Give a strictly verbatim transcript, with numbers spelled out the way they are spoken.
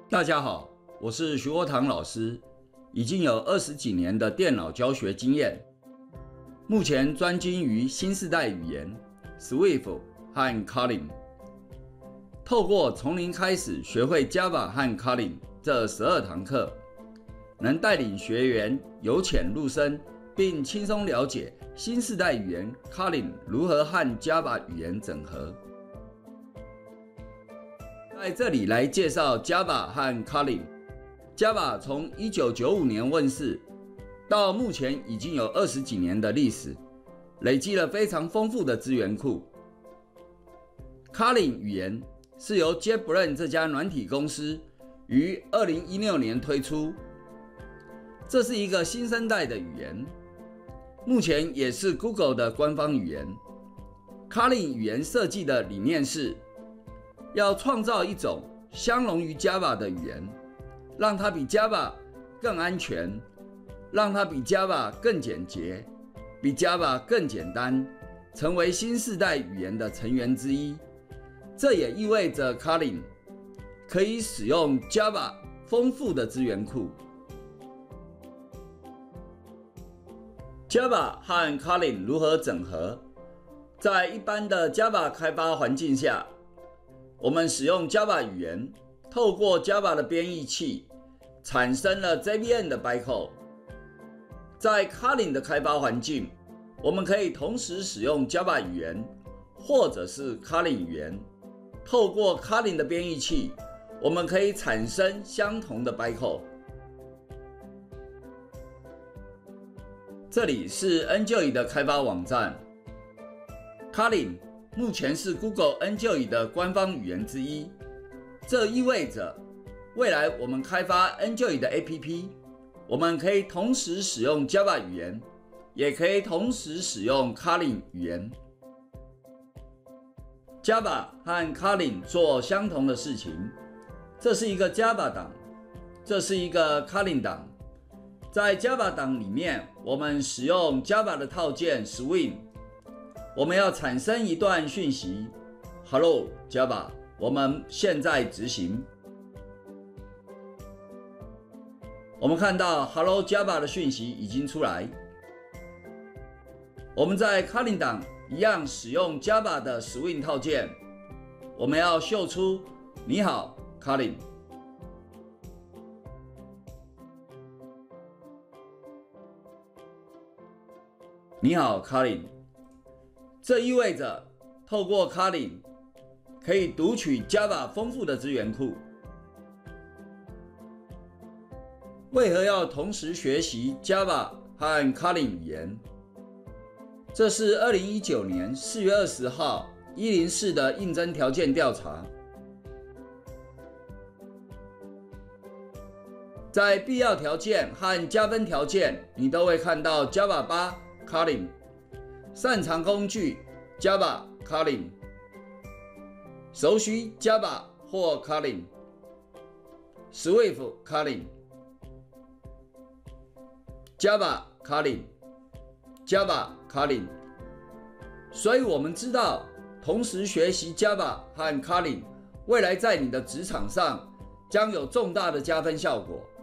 大家好，我是徐国堂老师，已经有二十几年的电脑教学经验，目前专精于新世代语言 Swift 和 Kotlin。透过从零开始学会 Java 和 Kotlin 这十二堂课，能带领学员由浅入深，并轻松了解新世代语言 Kotlin 如何和 Java 语言整合。在这里来介绍 Java 和 Kotlin。Java 从一九九五年问世，到目前已经有二十几年的历史，累积了非常丰富的资源库。Kotlin 语言是由 JetBrains 这家软体公司于二零一六年推出，这是一个新生代的语言，目前也是 Google 的官方语言。Kotlin 语言设计的理念是要创造一种相容于 Java 的语言，让它比 Java 更安全，让它比 Java 更简洁，比 Java 更简单，成为新世代语言的成员之一。这也意味着 Kotlin 可以使用 Java 丰富的资源库。Java 和 Kotlin 如何整合？在一般的 Java 开发环境下，我们使用 Java 语言，透过 Java 的编译器产生了 J V M 的 bytecode。在 Kotlin 的开发环境，我们可以同时使用 Java 语言或者是 Kotlin 语言。透过 Kotlin 的编译器，我们可以产生相同的 bytecode。这里是 Enjoy 的开发网站。Kotlin 目前是 Google Enjoy 的官方语言之一，这意味着未来我们开发 Enjoy 的 A P P， 我们可以同时使用 Java 语言，也可以同时使用 Kotlin 语言。Java 和 Kotlin 做相同的事情，这是一个 Java 档，这是一个 Kotlin 档。在 Java 档里面，我们使用 Java 的套件 Swing， 我们要产生一段讯息 Hello Java， 我们现在执行。我们看到 Hello Java 的讯息已经出来。我们在 Kotlin 档一样使用 Java 的 Swing 套件，我们要秀出你好 Kotlin。你好 Kotlin， 这意味着透过 Kotlin 可以读取 Java 丰富的资源库。为何要同时学习 Java 和 Kotlin 语言？这是二零一九年四月二十号一零四的应征条件调查。在必要条件和加分条件，你都会看到 Java 八 Kotlin， 擅长工具 Java Kotlin， 熟悉 Java 或 Kotlin， Swift Kotlin， Java Kotlin， Java Kotlin。 所以我们知道同时学习 Java 和 Kotlin， 未来在你的职场上将有重大的加分效果。